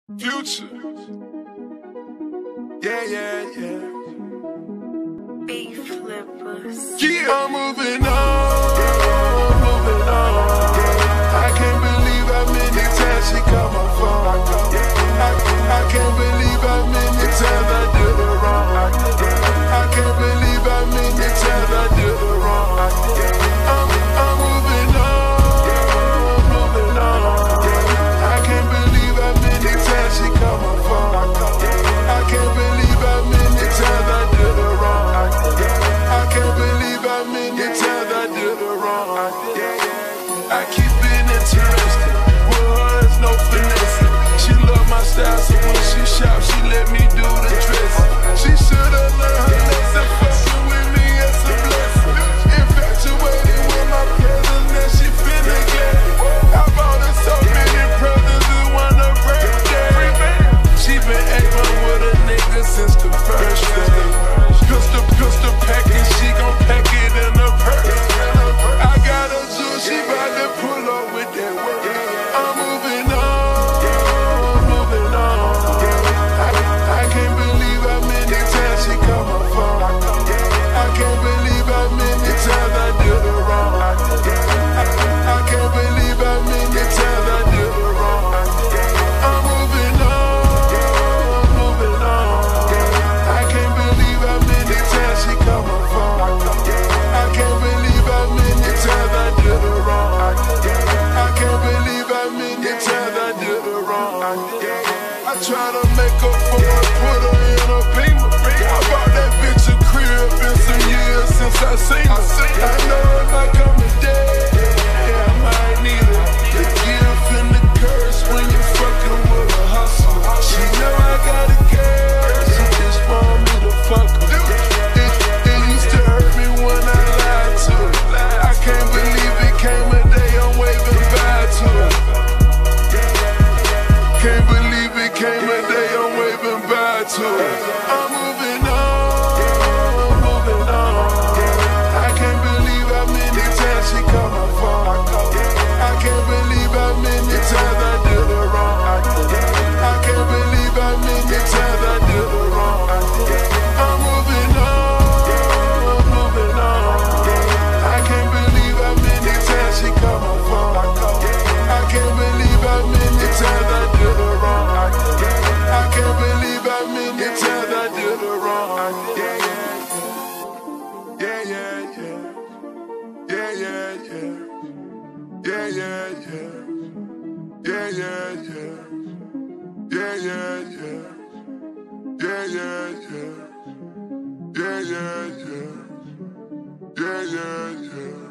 Future. Yeah. Beef flippers. Yeah, I'm moving on, moving on. I can't believe how many times she called my phone. I can't believe how many times I did her wrong. I can't believe how many times I did her wrong. I'm moving on, moving on. I can't believe how many times she called my phone. I can't believe how many times I did her wrong. I can't believe how many times I did her wrong. I keep it interesting, with her there's no finessing. She love my style, so when she shop, she let me do the dressing. She should've learned her lesson, fucking with me, it's a blessing. Infatuated with my presence, now she feeling glad. I bought her so many presents, it's one of her birthday. She been A1 with a nigga since the first day. Pistol packing, she gon' pack it in her purse. I got a jewel, she bout to pull up with that work. I'm moving on, moving on. I can't believe how many times she called my phone. I can't believe how many times I did her wrong. I can't believe how many times I did her wrong. I'm moving on, moving on. I can't believe how many times she called my phone. I can't believe how many times I did her wrong. I can't believe how many times I did her wrong. I try to make up for it, put her in a beamer. I bought that bitch a crib, been some years since I seen her. I know it's not coming dead, yeah, I might need her. The gift and the curse when you fucking with a hustler. She know I got a girl, she just want me to fuck her. It used to hurt me when I lied to her. I can't believe it came a day I'm waving bye to her. Can't believe it came a day I'm waving bye to her. I'm moving on, moving on. I can't believe how many times she called my phone. I can't believe how many times I did her wrong. I can't believe how many times I did her wrong. I'm moving on, moving on. I can't believe how many times she called my phone. I can't believe how many times I did her wrong. I can't believe how many times I did her wrong. Yeah.